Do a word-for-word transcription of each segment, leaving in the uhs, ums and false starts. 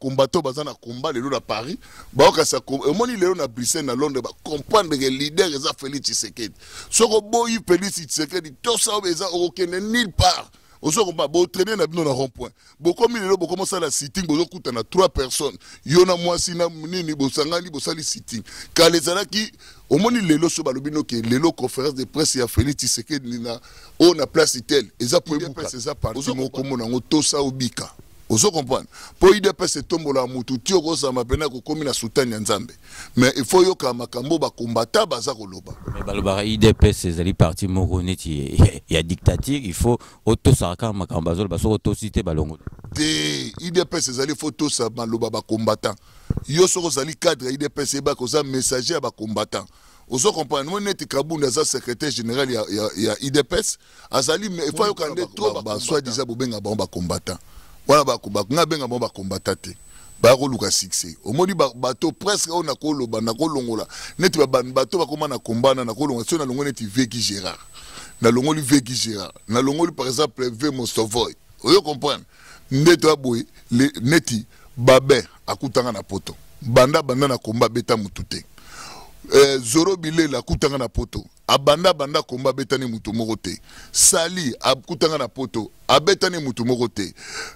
combattant baza na combat lelo na Paris ba ka sa omoni lelo na Bruxelles na Londres ba comprendre que leader eza Félix Tshisekedi soko boyi Félix Tshisekedi to ça eza okene nulle part oso komba bo traîner na bino na rond point bo komi lelo bo commencer la sitting bo kuta na trois personnes yona mwasi na nini bo sangani bo sali sitting kalezala ki omoni lelo so balobino ke lelo conférence de presse ya Félix Tshisekedi na on a place itel eza po buka eza parti moko mona ngo to ça obika oso comprendre po I D P S tombola mutu tio ko sama pena ko komi na soutane ya Nzambe mais il faut yoka makambo ba combattant baza koloba mais baloba I D P S ezali parti moko neti ya dictature il faut auto saraka makambo bazolo baso auto cité balongo te I D P S ezali photo sa maloba ba combattant yo soko zali cadre I D P S ba ko za messager ba combattant oso comprendre moi neti Kabunda za secrétaire général ya ya, ya I D P S azali mais il faut yoka nde trop ba soit déjà bobenga ba combattant voilà ba ko ba ngabenga ba combattant te ba ko luka succès omoni ba bato presque on a ko loba na ko longola neti ba bato ba koma na kombana na ko longola so na longo neti Veki Gérard na longoli Veki Gérard na longoli par exemple V Mostovoy oyo comprendre ndeto aboy neti babe akutanga na poto banda banda na komba beta mutute eh, Zoro Bilela akutanga na poto abanda banda komba betani mutu moko te Sali akutanga na poto abetani mutu moko te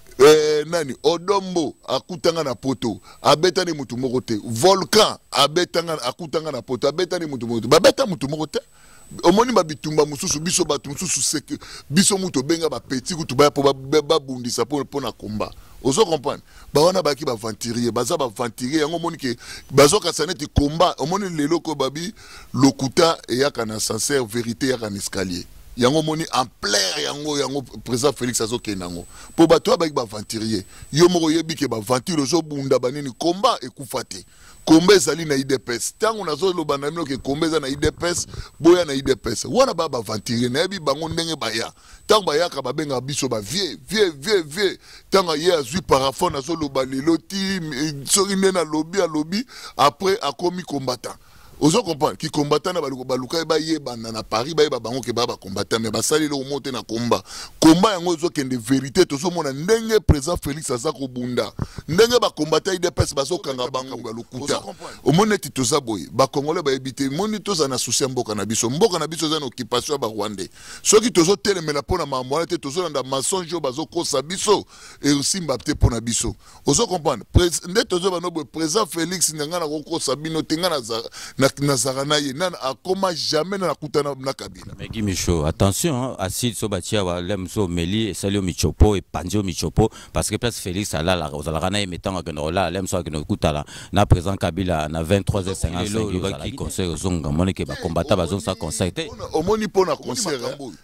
eh, nani Odombo akutanga na poto abetani mutu moko te Volcan abetanga akutanga na poto abetani mutu moko te babeta mutu moko te omoni ba bitumba mususu biso batu mususu seke biso muto benga ba petit kutu ba po ba bundisa po po na komba ozo comprendre ba wana ba ki ba venturier baza ba venturier yango moni ke bazo ka saneti komba omoni lelo ko babi lokuta e yaka na sincère vérité yaka na escalier yango moni en plein yango yango président Félix azo kenango po bato ba ki ba venturier yo moko yebi ke ba venture zo bunda banini komba ekufate kombe zali na I D P S tango nazo loba na mino ke kombe za na I D P S boya na I D P S wana ba ba venturier na yebi bango ndenge baya tango baya ka babenga biso ba vie vie vie vie tango ye azui parafon nazo loba leloti soki nde na lobby a lobby après akomi combattant ozo comprendre ki combattant na baluka baluka ba ye bana na Paris ba ye ba bango ke ba ba combattant mais ba sali le monter na combat combat yango zo kende vérité to so mona ndenge président Félix aza ko bunda ndenge ba combattant I D P S bazo kanga bango balukuta o moneti to za boy ba congolais ba ebité moni to za na souci mboka na biso mboka na biso za na occupation ba Rwandais soki to zo telemela pona mamwana te to zo na mensonge bazo kosa biso et aussi mbapte pona biso ozo comprendre ndé to zo ba no président Félix ndanga na ko sabino tenga na na nazarana ye nana akoma jamais na kutana na Kabila mais Micho attention acide so batia wa lemso meli et salio michopo et panjo michopo parce que place Félix ala la ozalana e metanga que no la lemso que no kutala na président Kabila na vingt-trois heures cinquante-cinq qui conseil zonga monike ba combattant bazon sa conseil te omoni pona conseil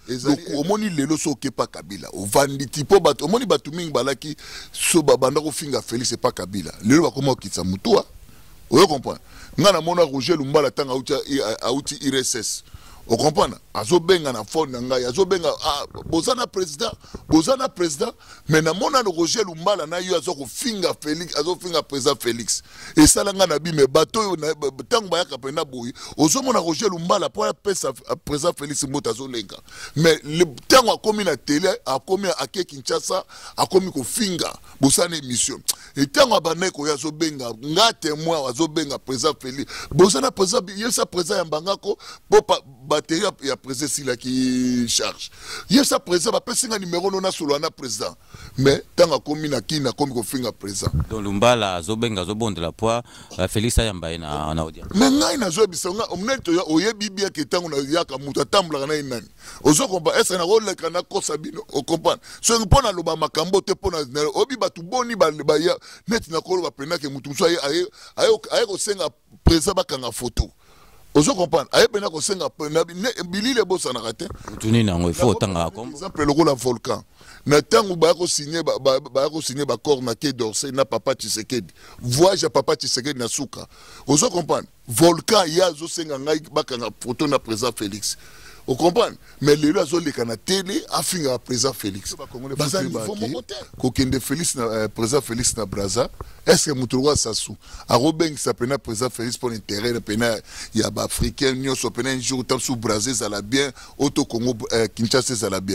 omoni lelo so ke pa Kabila o vandi tipo bato omoni batu mingi balaki so babanda ko finga Félix et pas Kabila lelo ba koma kitsa mutua oyo comprendre ngana mona Roger Lumbala tanga auti auti I R S S o comprendre azo benga na fond na ngai azo benga ah, bozana président bozana président mais na mona Roger Lumbala na yo azo ko finga Félix azo finga président Félix et ça la ngana bi me bato tango ba yaka pena boyi ozo mona Roger Lumbala pour pesa président Félix mota zo lenga mais le tango akomi na télé akomi a ke Kinshasa akomi ko finga bosana émission et tango abane ko yazo benga nga témoin azo benga président Félix bozana président yesa président ya mbangako bo batterie ya président sila qui charge yesa président ba pesinga numéro nona solo na président mais tanga komi na kina komi ko finga président donc Lumbala azo benga zo bonde la poids Félix ayamba na na audience mais ngai na zo bisonga omneto ya oyebi bia ke tango na yaka muta tambla na inani ozo komba esa na role kana ko sabino o comprendre so ngipona loba makambo te pona obi batu boni ba ya net na ko ba pena ke mutu so aye aye aye ko senga président bakanga photo ozo comprendre aye pena ko senga pena bilile bosa na kate tuni na ngo faut tanga comme exemple le la Volcan na tango ba ko signer ba ba ko signer ba corps na Quai d'Orsay na papa Tshisekedi voyage à papa Tshisekedi na suka ozo comprendre Volcan ya zo senga ngai bakanga photo na président Félix o comprendre mais le là zo le kana télé afinga président Félix bazali ko kende Félix na président Félix na Braza est-ce que mutuwa sasu a robeng sa pena président Félix pour intérêt pena ya ba africain nyo so pena un jour tam sous Braza ça la bien auto Congo Kinshasa ça la bien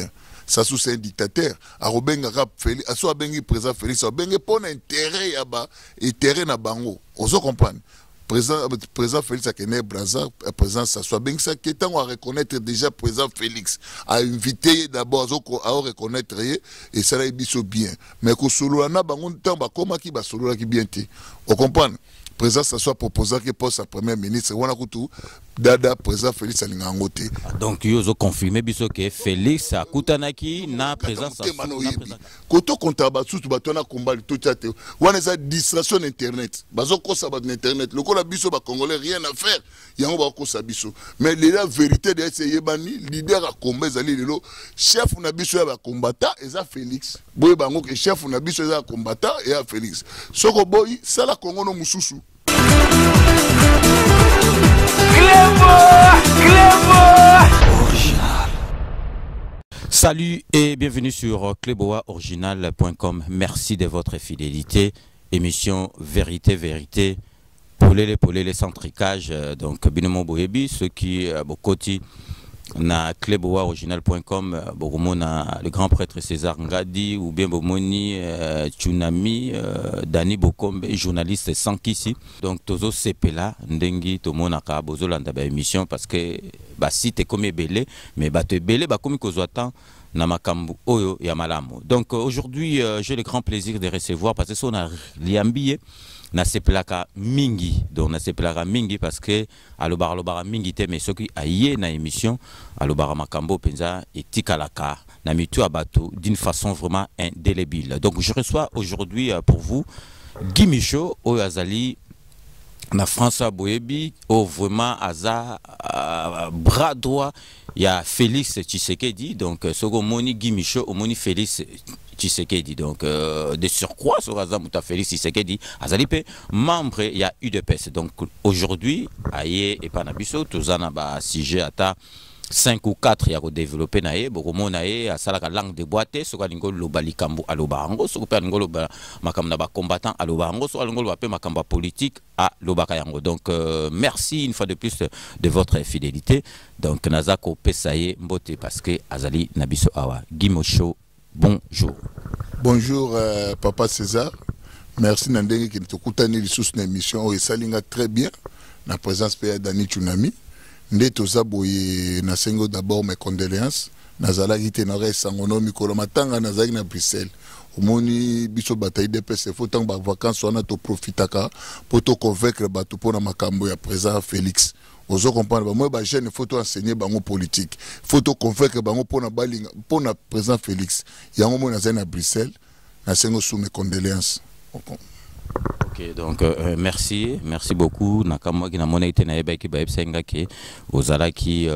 Sassou c'est un dictateur. Arobenga rap Félix, aso abengi président Félix, abengi pour intérêt yaba, intérêt na bango. On se comprend. Président, président Félix a kené Braza, président Sassou abengi ça qui temps à reconnaître déjà président Félix, a invité d'abord à reconnaître et ça l'a biso bien. Mais que solo na bango temps ba koma ki ba solo la ki bien té. On comprend. Président Sassou a proposé que poste à premier ministre, on a tout dada président Félix Alingangote. Donc ils ont confirmé que Félix a kutanaki na président Sassou. Koto kontaba sous batona combat tout tchate. On a une distraction internet. Bazo ko sa internet. Le ko la biso ba congolais rien à faire. Yango ba ko sa biso. Mais la vérité de ce yebani leader a combat zali lelo chef na biso ya ba combattant eza Félix. Boye bango que chef na biso ya combattant et à Félix. Soko boy ça la Congo no mususu. Original. Salut et bienvenue sur cleboa original point com. Merci de votre fidélité. Émission Vérité, Vérité. Polele, Polele, sans tricage. Donc, Binomo Boyebi, ceux qui, Bokoti, na cleboa original point com, Bogomona, le grand prêtre César Ngadi, ou bien Bomoni, euh, Tsunami, euh, Dani Bokombe, journaliste sans ici. Donc, Tozo Sepela, Ndengi, Tomonaka, Bozo Landaba émission, parce que, bah, si t'es comme belé, mais bah, t'es belé, bah, comme Kozoatan, Namakambu, Oyo, Yamalamu. Donc, aujourd'hui, euh, j'ai le grand plaisir de recevoir, parce que ça, on a liambillé. Na sepelaka mingi donc na sepelaka mingi parce que alobara alobara mingi te mais soki aye na émission alobara makambo penza etikalaka na mitu abato d'une façon vraiment indélébile. Donc je reçois aujourd'hui pour vous Guy Michaud au Azali na François Boyebi au vraiment aza euh, bras droit il y a Félix Tshisekedi donc sogo moni Guy Michaud au moni Félix Tshisekedi donc euh, de surcroît sur Azamuta Félix Tshisekedi Azalipe membre il y a U D P S donc aujourd'hui aye et panabiso tozana ba sujet ata cinq ou quatre ya ko développer naé bokomo naé asala ka langue de boîte soka ngolo lobali kambu alobango soka pe ngolo ba makamna ba combattant alobango soka ngolo ba pe makamba politique à lobaka yango donc euh, merci une fois de plus de votre fidélité donc nazako pesaye mbote parce que azali nabiso awa Guy Michaud. Bonjour. Bonjour euh, Papa César. Merci Nandenge qui nous coutani les sous émission et salinga très bien la présence de Dani Tsunami. Ndeto zaboye na sengo d'abord mes condoléances. Nazala qui tenore sangono mikolo matanga nazali na Bruxelles. Omoni biso bataille de P C faut tant ba vacances on a to profitaka pour to convaincre bato pour na makambo ya président Félix. Vous comprenez, moi, je jeune photo enseigner bango politique, photo convaincre bango pour na balinga, pour na président Félix. Il y a un moment dans à Bruxelles, na sengo sous mes condoléances. Ok, donc euh, merci, merci beaucoup. Nakamo qui na monnaie na eba ki ba ebsenga ki ozala ki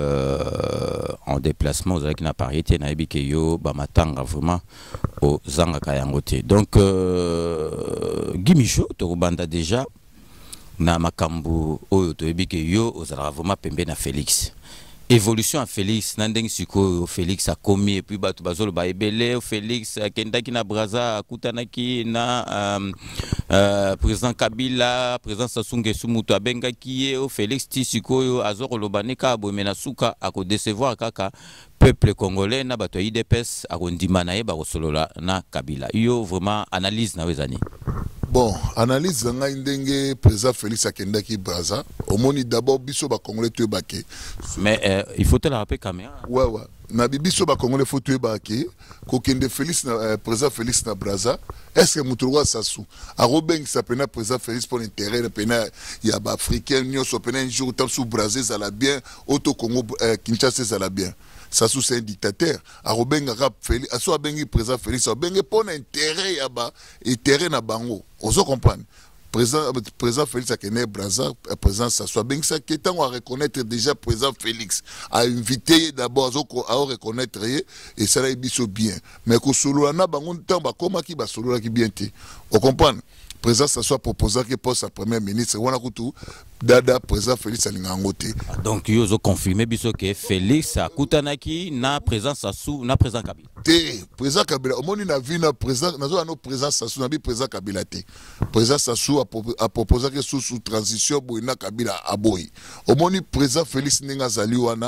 en déplacement, ozala ki na Paris na ebi ke yo ba matanga vraiment au zanga kayangote. Donc euh, Guy Michaud to banda déjà na makambu oyo to ebi ke yo ozala vraiment pembe na Félix. Évolution à Félix, nandeng siko Félix a commis et puis batu bazolo ba ebele Félix kendaki na Braza kutanaki na euh, euh, président Kabila, président Sassou Nguesso mutu abengaki o Félix tisiko yo azoro lobaneka bomena suka ako décevoir kaka peuple congolais na bato I D P S akondima na ye ba kosolola na Kabila. Yo vraiment analyse na wezani. Bon, analyse nga ndenge président Félix akendaki Braza, omoni d'abord biso ba congolais to baké. Mais euh, il faut te la rappeler caméra. Ouais ouais. Na biso ba congolais faut to baké, ko kende Félix na euh, président Félix na Braza, est-ce que mutuwa Sassou a Robeng sa pena président Félix pour intérêt pena ya ba africain nyo so pena un jour tam sous Braza ça la bien, auto Congo euh, Kinshasa ça la bien. Sassou c'est un dictateur. A Robenga rap Félix, a soit bengi président Félix, a bengi pour intérêt yaba, intérêt na bango. On se comprend. Président président Félix a kené Braza, président Sassou bengi ça qui temps à reconnaître déjà président Félix a invité d'abord à reconnaître et ça l'a biso bien. Mais que solo na bango temps ba koma ki ba solo la ki bien té. On comprend. Président Sassou a proposé que poste à premier ministre, on a tout dada président Félix Alingangote. Donc ils ont confirmé que Félix a kutanaki na président Sassou na président Kabila. Té président Kabila, au moment na vi na président na no président Sassou na bi président Kabila té. Président Sassou a proposé que sous sous transition boina Kabila aboyi. Au moment président Félix ninga zali wana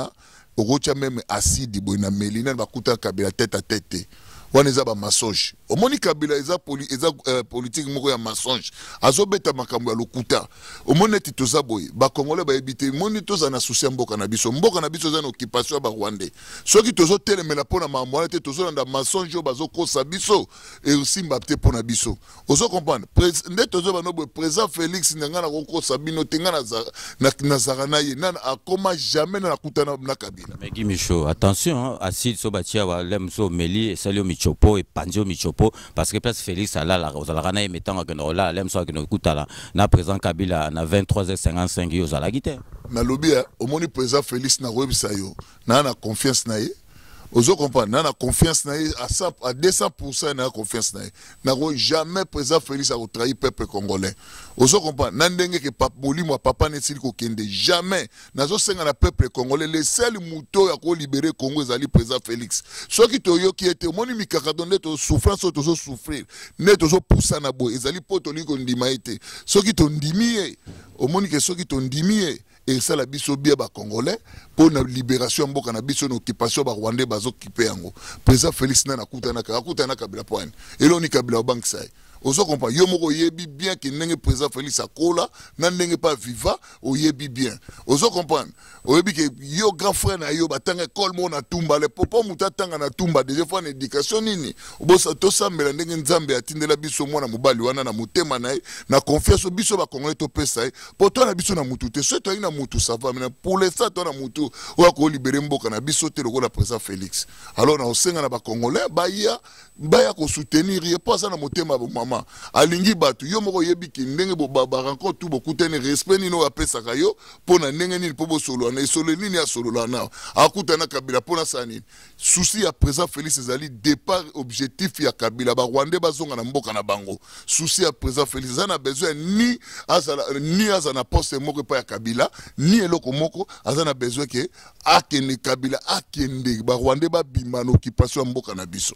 okotia même acide boy na melina bakuta Kabila tête à tête wana eza ba mensonge omoni Kabila eza poli eza uh, politique moko ya mensonge azobeta makambo ya lokuta omoni eti toza boye ba congolais ba ebité moni toza na souci mboka na biso mboka na biso za na occupation ba rwandais soki tozo telemela pona mambo te tozo na mensonge bazo kosa biso et aussi mbapte pona biso ozo comprendre nde tozo ba no boye président Félix ngana ko kosa bino tenga na na zarana ye nana akoma jamais na kutana na Kabila mais Guy Michaud attention acide so batia wa lemso meli salio Chopo et Pandio Michopo parce que place Félix à la la Rosalana et mettant que nous là l'aime soit que nous écoute là na président Kabila na vingt-trois heures cinquante-cinq yo à la guitare na lobby au moni président Félix na websa yo na na confiance na ye ozo comprendre na na confiance na ye à cent à deux cents pour cent na confiance na ye na jamais président Félix a trahi peuple congolais ozo comprendre na ndenge que papa molimo papa netili ko kende jamais nazo senga na peuple congolais le seul muto ya ko libérer Congo ezali président Félix soki to yo ki était moni mikakado neto souffrance to zo souffrir neto zo poussa na boy ezali poto liko ndima ete soki to ndimi o moni que soki to ndimi et ça la biso bia ba congolais pour la libération mboka na biso na occupation ba rwandais bazo kipe yango président Félix na nakutana ka akutana Kabila point et l'oni Kabila bank sai ozo comprendre yo moko yebi bien que ndenge président Félix akola na ndenge pas viva o yebi bien ozo comprendre o yebi que yo grand frère na yo batanga école mo na tumba le popo mutatanga na tumba déjà fois na éducation nini obosa to sambela ndenge nzambe atindela biso mwana mobali wana na mutema na na confiance biso ba congolais to pesa po to na biso na mutu te so to ina mutu ça va mais pour l'instant to na mutu o ko libérer mboka na biso te lokola président Félix alors na osenga na ba congolais ba ya ba ya ko soutenir ye pas na mutema ba mama alingi batu yo moko yebi ki ndenge bo ba rencontre tout beaucoup tene respect nino apesa kayo pona ndenge nini po bo solo na solo nini ya solo na akutana Kabila pona sani souci ya président Félix ezali départ objectif ya Kabila ba rwandais bazonga na mboka na bango souci ya président Félix ana besoin ni azala ni azana poste moko pa ya Kabila ni eloko moko azana besoin ke akene Kabila akende ba rwandais ba bimano occupation mboka na biso.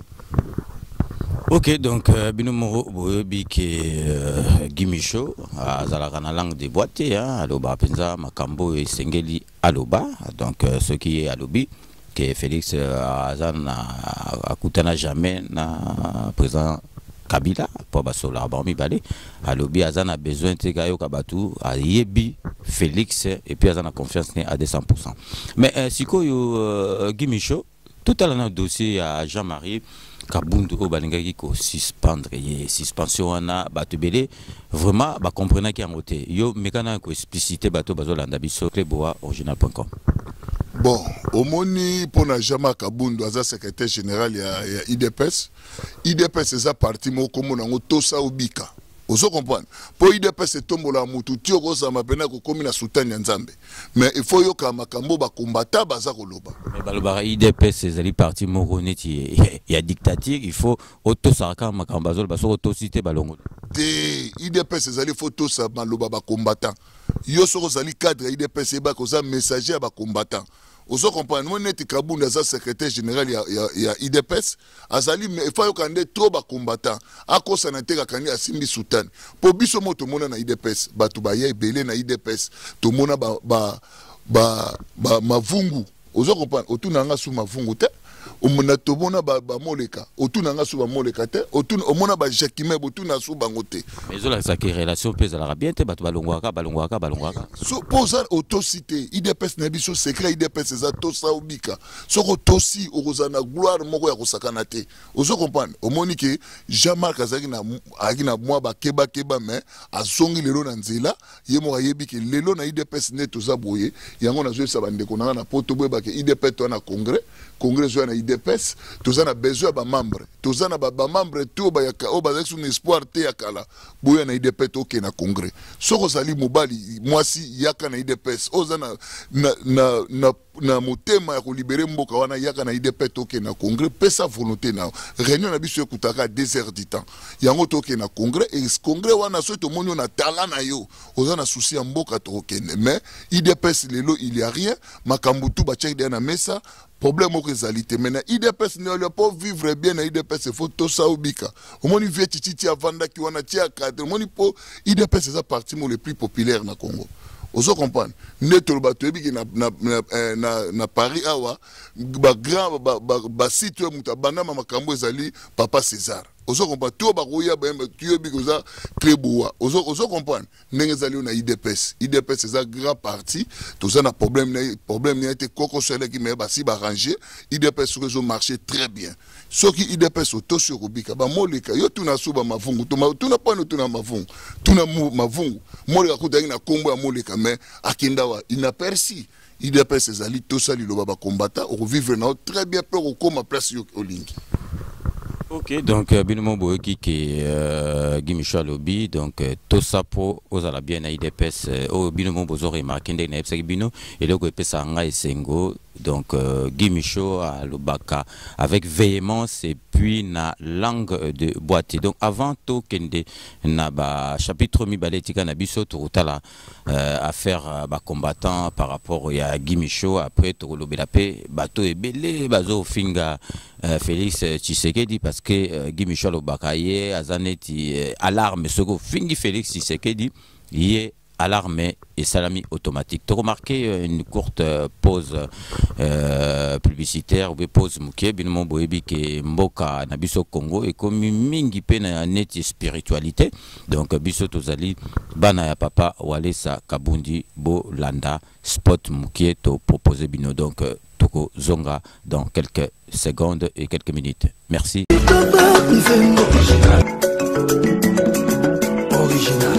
Ok, donc euh, Binomoro Boyebi qui euh, Guy Michaud à Zalakana langue des boîtes, hein, Aloba Penza, Makambo et Sengeli Aloba, donc euh, ce qui est Alobi, que Félix Azan a Koutana jamais na président Kabila, pour Basola Abami Balé, Alobi Azan a besoin de Gayo Kabatu, à Yebi, Félix, et puis Azan a confiance à deux cents pour cent. Mais euh, si euh, Guy Michaud, tout à l'heure dossier à Jean-Marie, Kabundu au balingaki ko suspendre et suspension ana batubele vraiment ba comprendre qui a moté yo mekana ko expliciter bato bazolanda biso kleboa original point com. Bon omoni pona Jama Kabundu aza secrétaire général ya, ya I D P S I D P S eza parti moko mona ngo tosa ubika ozo comprendre po I D P S tombola mutu tio ko sama pena ko komi na soutane ya Nzambe mais il faut yo ka makambo ba kombata baza koloba mais baloba I D P S ezali parti moko neti ya dictature il faut auto saraka makambo bazol baso auto cité balongo te I D P S ezali photo sa maloba ba combattant yo soko zali cadre I D P S ba ko za messager ba combattant ozo comprendre moi neti Kabundu aza secrétaire général ya, ya, ya I D P S azali mais il faut kande trop ba combattant akosa na teka kani asimbi sultan po biso moto mona na I D P S batu ba ye belé na I D P S to mona ba ba ba, ba mavungu ozo comprendre otuna nga su mavungu te omona to mona ba, ba moleka otuna nga su ba moleka te otuna omona ba jakime otuna su bangote mais zola sa ki relation pesa la bien te batu balongwaka balongwaka balongwaka so posa autocité I D P S na biso secret I D P S za to sa ubika soko tosi okozana gloire moko ya kosakana te ozo comprendre omoni ke Jean-Marc azaki na akina mwa ba keba keba mais azongi lelo na nzela ye mo ayebi ke lelo na I D P S ne to za boye yango na zo sa bande konanga na poto boye ba ke I D P S to na congrès congrès zo na I D P S toza na besoin ba membre toza na ba membre to ba ya o ba un espoir te ya kala boya na I D P S to ke na congrès soko sali mobali mwasi yaka na I D P S oza na na na, na na motema ya ko libérer mboka wana yaka na I D P S to ke na congrès pesa volonté na réunion na biso ekutaka deux heures du temps yango to ke na congrès et congrès wana so to monyo na tala na yo oza na souci ya mboka to kende mais I D P S lelo il y a rien makambutu ba check na mesa problème au réalité maintenant I D P S ne peut pas vivre bien na I D P S faut tout ça ubika au moins vie titi avanda ki wana tia cadre au moins pour I D P S c'est la partie le plus populaire na Congo Ozo comprendre. Neto bato ebi na na na na Paris awa ba grand ba ba site muta banama makambo ezali Papa César. Ozo comprendre. Tout ba roya ba tu ebi koza Cléboua. Ozo ozo comprendre. Ndenge ezali na I D P S. I D P S c'est un grand parti. Tout ça na problème na problème n'a été koko sele qui me ba si ba ranger. I D P S sur marché très bien. Ce qui I D P S auto sur Rubika ba moleka yo tuna suba mavungu. Tu n'as pas no tuna mavungu. Tuna mavungu. Moleka kutaki na kombo ya moleka mais akindawa inaperci I D P S ezali tout ça li loba ba combattant au vivre na très bien pour au ma place yo olingi. Ok, donc Binomo Boeki qui est Guy Michel Lobby, donc tout ça pour aux ala bien à I D P S, au Binomo Bozo remarqué des Nepsek Bino, et le Goepé Sanga et Sengo, donc Guy Michaud à Lobaka, avec véhémence et puis na langue de boîtier. Donc avant tout, Kende, na ba chapitre mi baletika na biso turutala affaire ba combattant par rapport à Guy Michaud, après Turulobelape, bateau et belé, bazo finga Félix Tshisekedi parce que Guy Michel Obakaye azaneti alarme ce que fingi Félix Tshisekedi y alarmé et salami automatique. Tu as remarqué une courte pause euh, publicitaire ou pause mouké binement boebi ke mboka na biso Congo et comme mingi pe na neti spiritualité donc biso tozali bana ya papa Walesa Kabundi bo landa spot mouké to proposer bino donc Toko Zonga dans quelques secondes et quelques minutes. Merci. Original.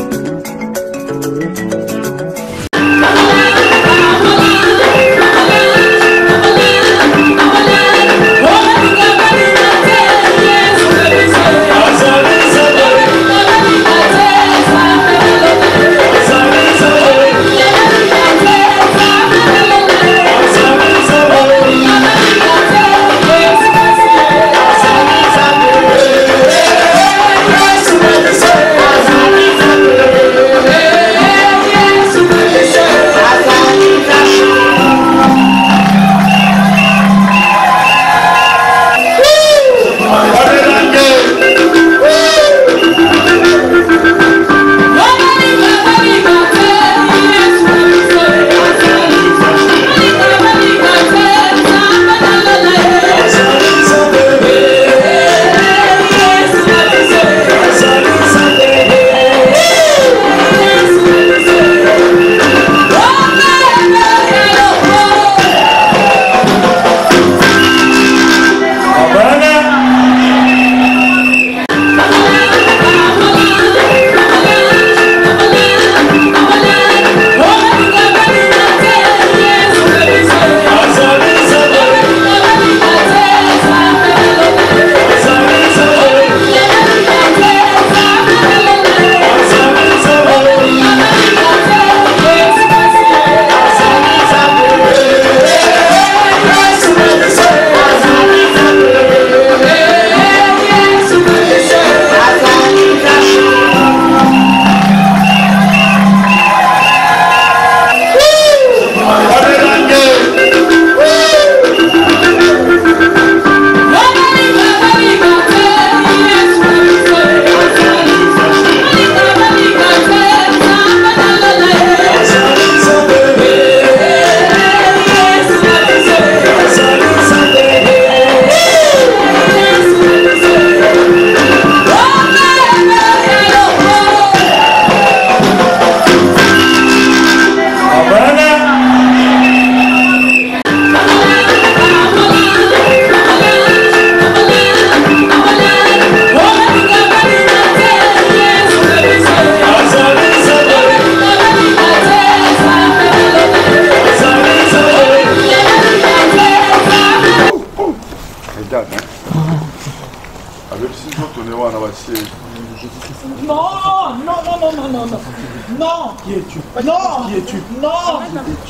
Non, non, non, non, non, non, non. Non. Qui es-tu? Non. Qui es-tu? Non.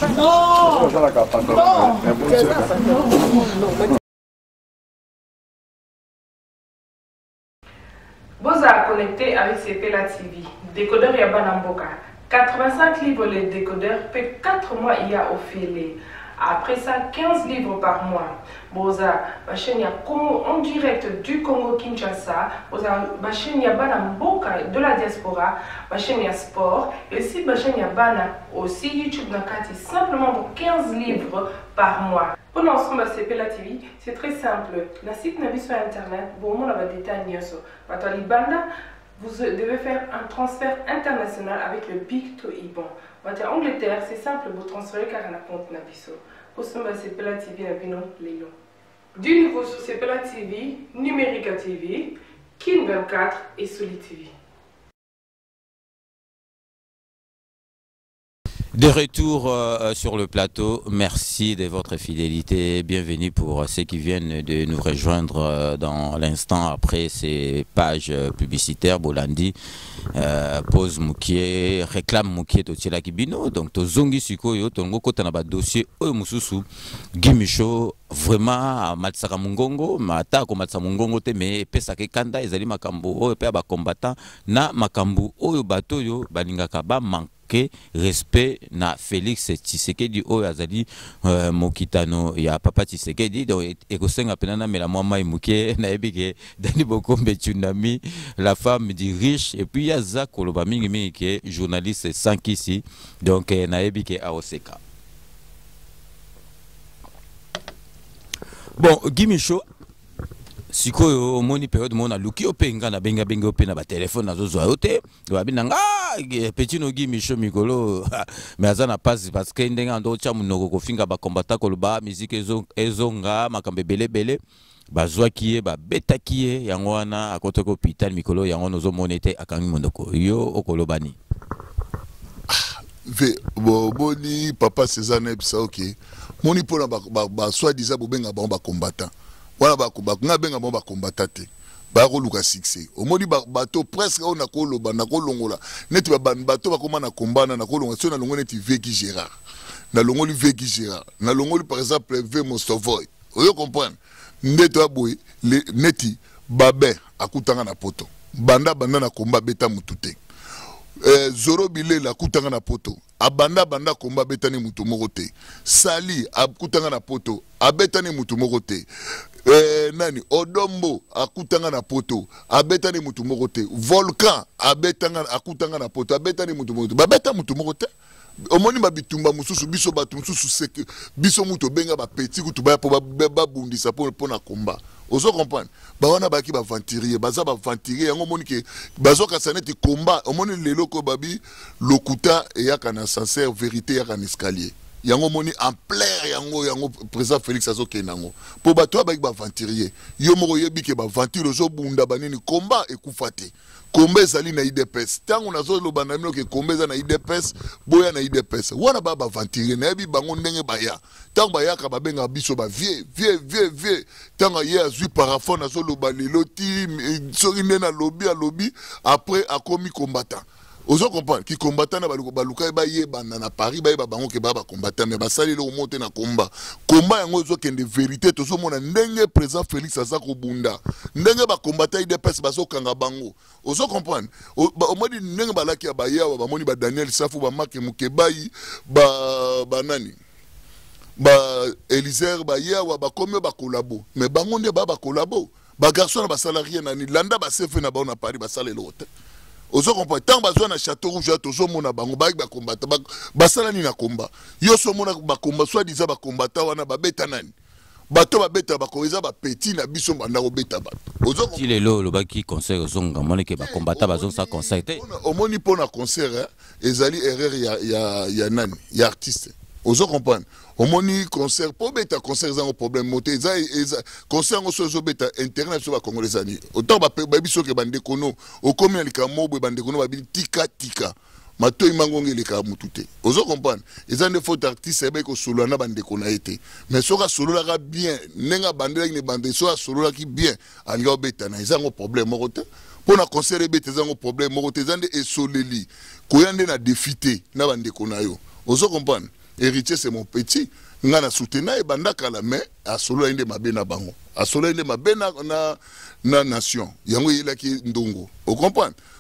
Non. Non. Vous êtes connecté avec C P L A T V. Décodeur Yabanamboka. quatre-vingt-cinq livres les décodeurs, puis quatre mois il y a au filet. Après ça, quinze livres par mois. Boza, ma chaîne en direct du Congo Kinshasa. Boza, ma chaîne Bana Mboka de la diaspora. Ma chaîne sport. Et aussi ma chaîne Bana aussi YouTube Nakati. Simplement pour quinze livres par mois. Pour l'ensemble de Sepela T V, c'est très simple. La site n'a vu sur internet. Bon, on a des détails. Maintenant, Banda, vous devez faire un transfert international avec le Big to Iban. En Angleterre, c'est simple, vous transférez car on a compte Nabiso. Pour ce moment, c'est Sepela T V, Nabino, Lélo. Du nouveau sur Sepela T V, Numérica T V, Kin vingt-quatre et Soli T V. De retour euh, sur le plateau, merci de votre fidélité. Bienvenue pour ceux qui viennent de nous rejoindre euh, dans l'instant après ces pages euh, publicitaires. Bolandi, euh, pose Moukié, réclame Moukié Totiela Kibino. Donc, Tozongi Sikoyo, Tongo Kotanaba dossier Omususu, Gimicho, vraiment, Matsaka Mungongo, Mata ko Matsa Mungongo te, mais Pesake Kanda, Ezali Makambo, Oyo Peba combattant, Na Makambu, Oyo Batoyo, Balingakaba, Mank. Respect na Félix Tshisekedi o azali euh, mokitano ya papa Tshisekedi donc ekosenga penana mela mwa muke na ebike Dani Bokombe Tsunami la femme du riche et puis ya za koloba mingi mingi ke journaliste Sankisi donc eh, na ebike aoseka. Bon, Gimicho sikoyo moni période mona luki openga na benga benga opena ba téléphone na zozo ayote babina nga petit no Gimicho mikolo mais azana passe parce que ndenga ndo cha munoko kofinga ba combattant ko ba musique ezo ezonga makambe bele bele bazwa kiye ba beta kiye yango wana akoto ko hôpital mikolo yango nozo monete akangi mondoko yo okolobani ve bo boni papa César ebisa OK moni pona ba ba soit disant bobenga ba ba combattant wana ba ko ba ngabenga ba combattant te ba ko luka succès o moni ba bato presque on a ko loba na ko longola neti ba bato ba koma na kombana na ko longola so na longola neti Veki Gérard na longoli Veki Gérard na longoli par exemple V Mostovoy oyo comprendre ndeto aboy le neti babe akutanga na poto banda banda na komba beta mutute eh, Zoro Bilela akutanga na poto abanda banda komba betani mutu moko te Sali akutanga na poto abetani mutu moko te eh, nani Odombo akutanga na poto abetani mutu moko te Volcan abetanga akutanga na poto abetani mutu moko te babeta mutu moko te omoni ba bitumba mususu biso batu mususu seke biso muto benga ba petit kutu ba po ba bundisa po po na komba ozo comprendre ba wana ba ki ba venturier baza ba venturier yango moni ke bazo ka saneti komba omoni lelo ko babi lokuta e yaka na sincère vérité yaka na escalier yango moni en plein yango yango président Félix azoke nango po bato ba ki ba venturier yo moko yebi ke ba venture ozo bunda banini komba ekufate kombe ezali na I D P S tango nazo loba na mino ke kombe za na I D P S boya na I D P S wana ba ba venturier na yebi bango ndenge baya tango bayaka babenga biso ba vie vie vie vie tango ye azui parafone nazo loba lelo ti soki nde na lobby a lobby après akomi combattant ozo comprendre ki combattant na baluka baluka ba ye banda na Paris ba ye bango ke ba ba combattant mais ba sali le monter na combat combat yango zo kende vérité tozo mona ndenge président Félix aza ko bunda ndenge ba combattant I D P S bazo kanga bango ozo comprendre o modi ndenge ba laki ba yawa ba moni ba Daniel Safu ba Mark Mukebai ba ba nani ba Elizer ba yawa ba komyo ba collabo mais bango nde ba ba collabo ba garçon na ba salarié nani landa ba sefe na ba na Paris ba sala l'autre ozo comprendre tant bazwa na Château Rouge tozo mona bango ba ba combattant ba sala ni na combat yo so mona ba combat soit disant ba combattant wana ba beta nani bato ba beta ba koza ba petit na biso banda ko beta ba ozo ti lelo lo ba ki concert ozonga mona ke ba combattant bazon sa concert te omoni pona concert ezali erreur ya ya ya nani ya artiste ozo comprendre omoni concert po beta concert za un problème moté za concert ngo so beta internet so ba congolais ani autant ba ba biso ke bande kono o komi alika mobo bande kono ba bi tika tika mato imangonge leka mutute ozo comprendre eza ne faute artiste ebe ko solo na bande kona été mais so ka solo la bien nenga bande ni bande so solo la ki bien alika beta na eza ngo problème moko te pona concert beta eza ngo problème moko te zande e soleli ko yande na défité na bande kona yo ozo comprendre héritier c'est mon petit ngana soutenir et bandaka la mais a solo inde mabena bango a solo inde mabena na na nation yango il a ki ndongo o comprendre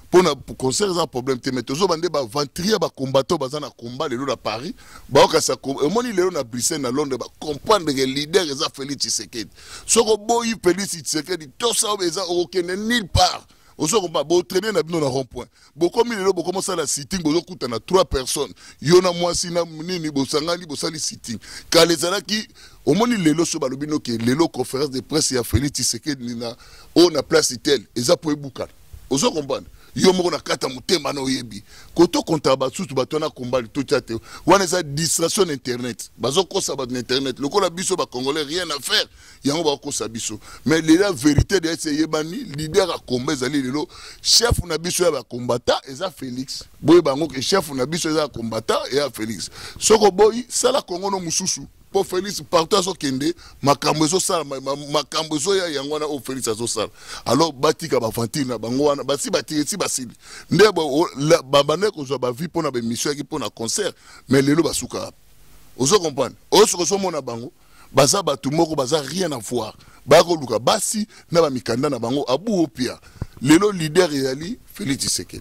pour na concert un problème te mais toujours bande ba ventrier ba combattant ba na combat lelo na Paris ba ka sa moni lelo na Bruxelles na Londres ba comprendre que leader eza Félix Tshisekedi soko boyi Félix Tshisekedi to ça eza aucun nulle part oso komba bo traîner na bino na rond point bo comme lelo bo commencer la sitting bo kuta na trois personnes yona mwasi na nini bo sangani bo sali sitting kalezala ki omoni lelo so ba lobino ke lelo conférence de presse ya Félix Tshisekedi na on a place tel eza po ebuka oso comprendre yo moko na kata mutema na oyebi koto konta ba susu bato na kombali to chate wana eza distraction internet bazo kosa ba internet lokola biso ba congolais rien à faire yango ba kosa biso mais la vérité de essayer bani leader a combat ezali lelo chef na biso ya ba combattant eza Félix boye bango ke chef na biso eza combattant et ya Félix soko boy sala kongo no mususu pour Félix partout so kende makambo zo sala makambo zo ya yango na o Félix azo sala alors batika ba fantina bango wana basi batiki si basili ndebo babane ko zo ba vie pona ba mission ki pona concert mais lelo basuka ozo comprendre oso so mona bango baza batu moko baza rien à voir bako luka basi na ba mikanda na bango abu opia lelo leader yali Félix Tshisekedi.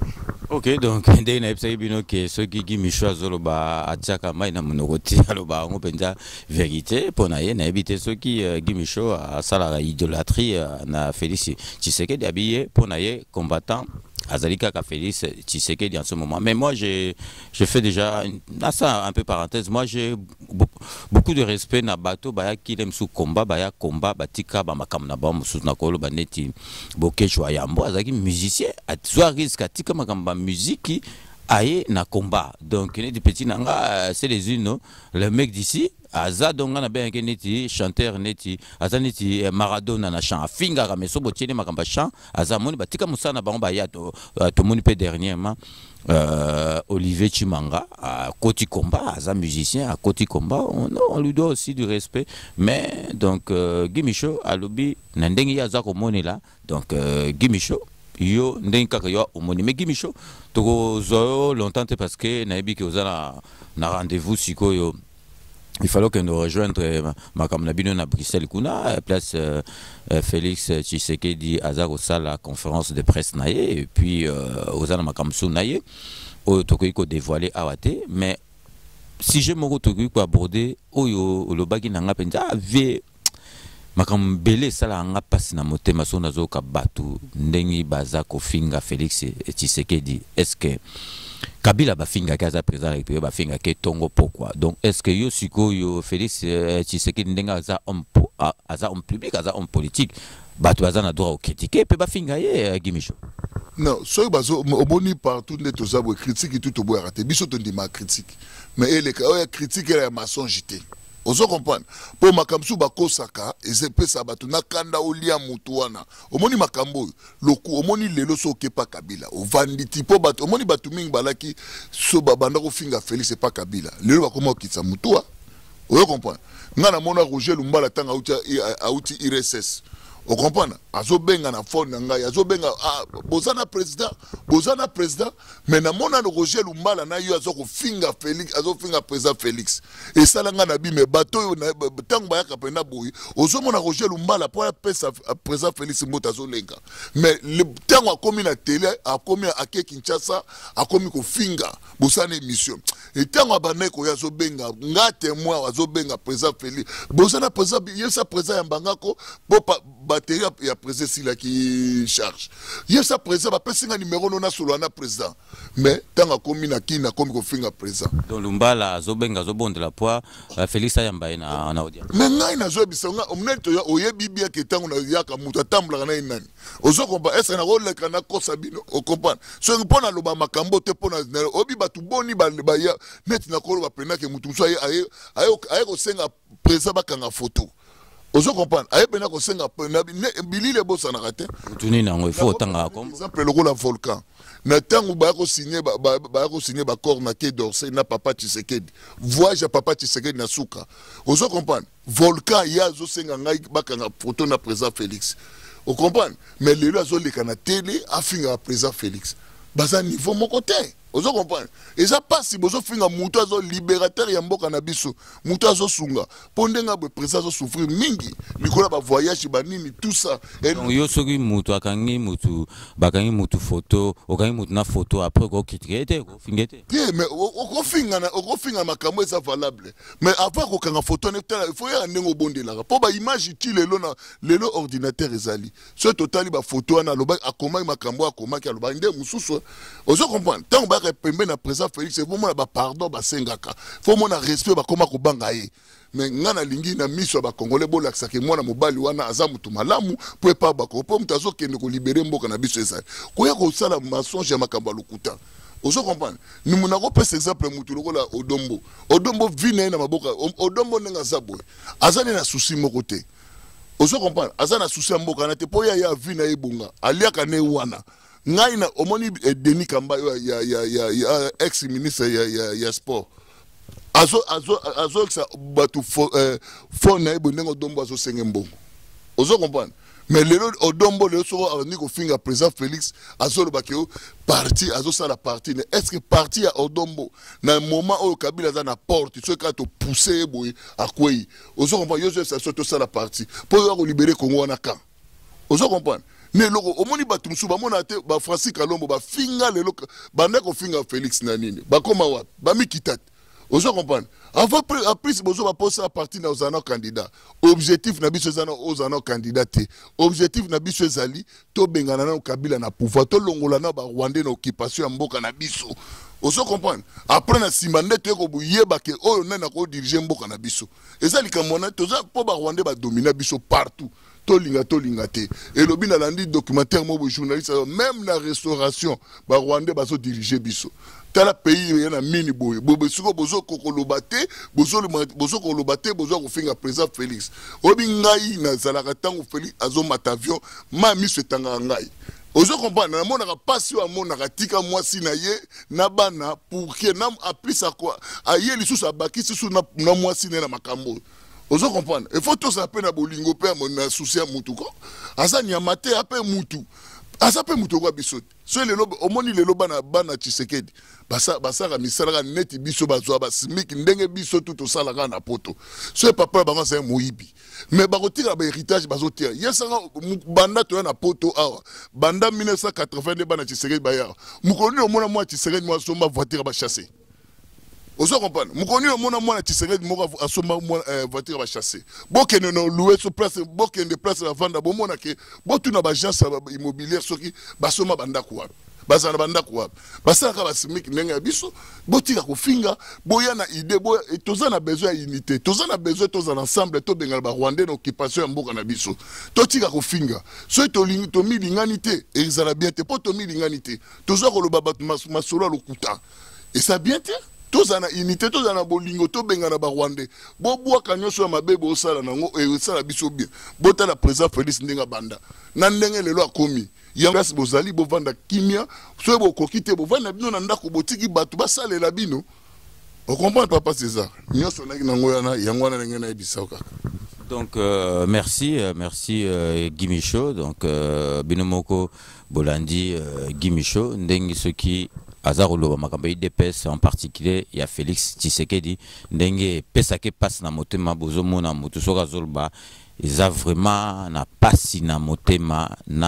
Ok, donc dès que vous avez que ceux qui qui michwa zoloba atchaka mai na monogoti aloba on penja vérité pour naie na éviter ceux qui qui michwa à sala idolâtrie na Félix Tshisekedi habillé pour naie combattant Azalika ka Félix Tshisekedi en ce moment. Mais moi je je fais déjà là ça un peu parenthèse. Moi j'ai beaucoup de respect na bato baya ki dem sous combat baya combat batika ba makam na ba musu na kolo baneti bokechwa yambo azaki musicien atwa risque atika makamba musique aye na combat. Donc ne di petit nanga c'est les unes le mec d'ici aza donc na ben neti chanteur neti aza neti Maradona na chant finga ka meso botiene makamba chant aza moni batika musana bango ba ya to to moni pe dernièrement euh, Olivier Chimanga à Koti Combat aza musicien à Koti Combat on, on lui doit aussi du respect mais donc euh, Guy Michaud alobi na ndengi aza ko moni là donc euh, Guy Michaud yo ndengi kaka yo omoni mais Guy Michaud to zo longtemps parce que na ebi ke ozana na rendez-vous sikoyo. Il fallait que nous rejoindre Makam Nabino na Bruxelles kuna place euh, Félix Tshisekedi Azar la conférence de presse naie et puis euh, Ozana Makam Sou naie au Tokoiko dévoilé awate mais si je me retrouve pour aborder oyo le bagi nanga penza ve Makam belé sala nga passe na motema so nazo ka batu ndengi baza ko finga Félix Tshisekedi est-ce que Kabila bafinga kaza président de la République bafinga ke tongo pourquoi donc est-ce que yo siko yo Félix Tshisekedi ndenga za homme aza homme public aza homme politique batu baza na droit au critiquer pe bafinga ye Guy Michaud non so bazo oboni partout ne to za bo critique tout to bo raté biso to ndima critique mais ele ka o critique la mensongité ozo comprendre pour makamsu bakosaka ezepesa batu na kanda olia mutu wana omoni makambo loku omoni lelo so kepa Kabila ovandi tipo batu omoni batu mingi balaki so babanda ko finga Félix c'est pas Kabila lelo bakoma kitsa mutu wa ozo comprendre ngana mona Roger Lumbala tanga auti auti I R S S o comprendre azo benga na phone na ngai azo benga ah, bozana président bozana président mais na mona no Roger Lumbala na yo azo ko finga Félix azo finga président Félix et ça nga na bi me bato yo na tango ba yaka pena boyi ozo mona Roger Lumbala pour pesa président Félix Mbota zo lenga mais le tango a komi na télé a komi a ke Kinshasa a komi ko finga bozana émission et tango abane ko yazo benga nga témoin azo benga président Félix bozana président yesa président ya mbangako po batterie ya président sila qui charge yesa président ba pesinga numéro nona solo na président mais tanga komi na kina komi ko finga président donc Lumbala zobenga zobondela poa Félix ayamba na na audience mais ngai na zo bisonga omneto ya oyebi bia ke tango na yaka muta tambla na inani ozo komba esa na role kana kosa bino o comprendre so ngipona loba makambo te pona obi batu boni ba ya net na kolo ba pena ke mutu so aye aye aye ko senga président bakanga photo ozo comprendre aye pena ko senga pena bilile bosa na raté tuni na ngo il faut tanga comme exemple le la volcan na tango ba ko signer ba ba ko signer ba corps na Quai d'Orsay na papa Tshisekedi voyage ya papa Tshisekedi na suka ozo comprendre volcan ya zo senga ngai bakanga photo na président Félix o comprendre mais lelo azo leka na télé afinga président Félix baza niveau mon côté Ozo comprendre. Et ça passe si bozo finga muto azo libérateur ya mboka na biso. Muto azo sunga. Pondenga be président azo souffrir mingi. Likola ba voyage ba nini tout ça. Et donc yo soki muto akangi mutu bakangi mutu photo, okangi mutu na photo après ko kitrete ko fingete. Bien mais ko finga na ko finga makambo ça valable. Mais avant ko kanga photo ne il faut ya ndengo bondela. Po ba image utile lelo na lelo ordinateur ezali. So totali ba photo na loba akoma makambo akoma ki aloba nde mususu. Ozo comprendre. Tant ba pembe na président Félix c'est vraiment ba pardon ba sengaka faut mona respect ba koma ko banga ye mais ngana lingi na miso ba congolais bolakisa ke mwana mobali wana aza mutu malamu po pa ba ko po mutazo kende ko libérer mboka na biso esa ko ya ko sala mensonge ya makamba lokuta ozo comprendre ni muna ko pesa exemple mutu lokola Odombo Odombo vine na maboka Odombo nenga zabwe azani na souci moko te ozo comprendre azana souci mboka na te po ya ya vina ebunga aliaka ne wana ngai na omoni Denis Kamba ya ya ya ya ex ministre ya ya ya sport azo azo azo ça batu phone na ibondengo Odombo azo senge mbongo ozo comprendre mais lelo Odombo le so arni ko finga président Félix azo le bakio parti azo ça la partie est-ce que parti à Odombo na moment où Kabila za na porte ce ka to pousser boy akwei ozo comprendre yo ça surtout ça la partie pour libérer Congo wana ka ozo comprendre ne loko omoni batu musu ba mona te ba Francis Kalombo ba finga lelo ba ndeko finga Félix na nini ba koma wa ba mikitat ozo comprendre avant après bozo ba posa parti na ozana candidat objectif na biso zana ozana candidat te objectif na biso ezali to bengana na Kabila na pouvoir to longola na ba Rwanda na occupation ya mboka na biso ozo comprendre après na simande te ko buyeba ke oyo na ko diriger mboka na biso ezali kamona to za po ba Rwanda ba dominer biso partout tolinga tolinga te et lobi na landi documentaire mo journaliste même la restauration ba Rwanda ba so diriger biso tala pays yana mini boye bobe suko bozo kokoloba te bozo bozo kokoloba te bozo ko finga président Félix obi ngai na zalaka tango Félix azo matavion ma mi setanga ngai ozo comprendre na mona ka pasi wa mona ka tika mwasi na ye na bana pour que nam apisa quoi aye lisusu abakisi su na na mwasi na makambo ozo comprendre il faut tout ça peine na bolingo pe na souci ya mutu ko asa nyamate ape mutu asa pe mutu kwa bisote so lelo omoni lelo bana bana Tshisekedi basa basa ka misala neti biso bazwa basimik ndenge biso tout sala ka na poto so papa bango sa moyibi mais bakotika ba héritage bazotia yesanga banda to na poto awa banda mille neuf cent quatre-vingt-deux bana Tshisekedi bayara mukoni omona mwa Tshisekedi mwa somba voiture ba chasser ozo comprendre mukoni omona mwa Tshisekedi moko asomba mwa voiture ba chasser bokene no louer sur place bokene place la vendre bomona ke botuna ba agence immobilière soki basoma banda kwa bazana banda kwa basala ka basimiki ndenge biso botika ko finga boya na idée boya tozana besoin ya unité tozana besoin tozana ensemble to benga ba Rwanda na occupation ya mboka na biso totika ko finga so to lingi to mi linganité ezala bien te po to mi linganité tozo ko loba batu masolo lokuta et ça bien te tozana unité tozana bolingo to benga na ba Rwanda bo bwa kanyoso ya mabebe osala nango e sala biso bien bota la président Félix ndinga banda na ndenge lelo akomi yangas bozali bo vanda kimia so bo kokite bo vanda bino na ndako botiki batu basalela bino on comprend papa César nyoso na nango yana yango na ngena ebisaka. Donc euh, merci euh, merci euh, Guy Michaud donc euh, binomoko Bolandi euh, Guy Michaud ndengi soki azarolo makambo I D P S en particulier il y a Félix Tshisekedi ndenge pesa ke passe na motema bozomona moto soka zolba eza vraiment na pasi na motema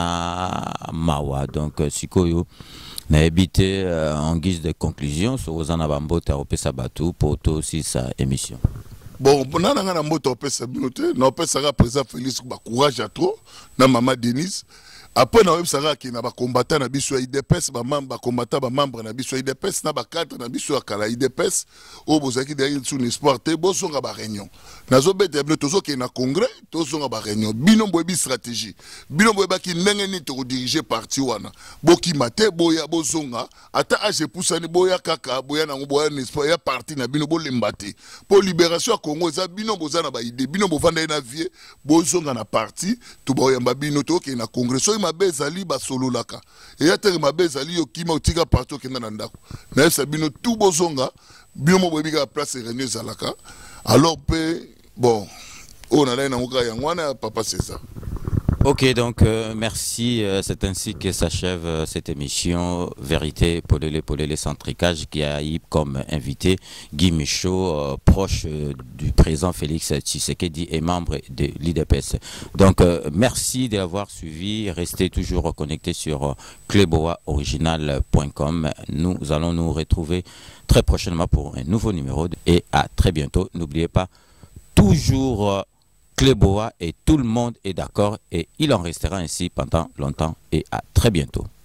na mawa donc sikoyo na habité euh, en guise de conclusion sur ozana bambota opesa batu pour to aussi sa émission. Bon, on a un mot au P S A, on a président Félix, courage à trop, na maman Denise. Après, on a eu un combattant na biso I D P S, un combattant membre na biso I D P S, un cadre na biso à I D P S, au bozaki derrière son espoir, te bozo nga ba réunion. Nazo bete ble tozo ke na congrès, tozo nga ba réunion. Bino boyebi stratégie. Bino boyeba ki ndenge ni to diriger parti wana. Boki mate boya bozonga, ata age poussani boya kaka, boya na boya espoir ya parti na bino bo lembate. Pour libération à Congo, za bino bozana ba idée, bino bovanda na vie, bozonga na parti, to boya mbabino to ke na congrès. So mabe ezali ba solo laka. Et ya tere mabe ezali yo kima otika parti ke na ndako. Na esa bino tout bozonga, bino mo boyebi ka place réunion zalaka. Alors pe bon, on a là un yangoana papa César. Ok, donc euh, merci. Euh, c'est ainsi que s'achève euh, cette émission Vérité Polélé Polélé Centricage qui a eu comme invité Guy Michaud, euh, proche euh, du président Félix Tshisekedi et membre de l'I D P S. Donc euh, merci de l'avoir suivi. Restez toujours connectés sur euh, cleboa original point com. Nous allons nous retrouver très prochainement pour un nouveau numéro et à très bientôt. N'oubliez pas, toujours euh, Cléboa et tout le monde est d'accord et il en restera ainsi pendant longtemps et à très bientôt.